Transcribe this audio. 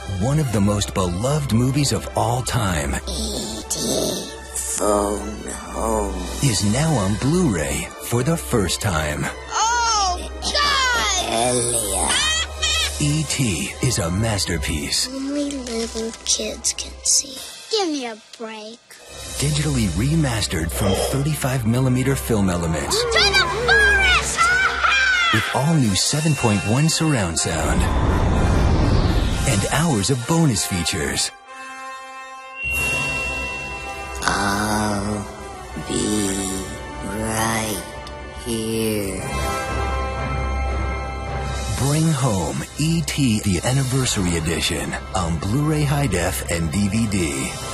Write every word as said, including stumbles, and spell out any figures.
One of the most beloved movies of all time E T Phone Home is now on Blu-ray for the first time. Oh, God! Elliot. E T is a masterpiece. Only little kids can see. Give me a break. Digitally remastered from thirty-five millimeter film elements. To the forest! With all new seven point one surround sound. And hours of bonus features. I'll be right here. Bring home E T the Anniversary Edition on Blu-ray High Def and D V D.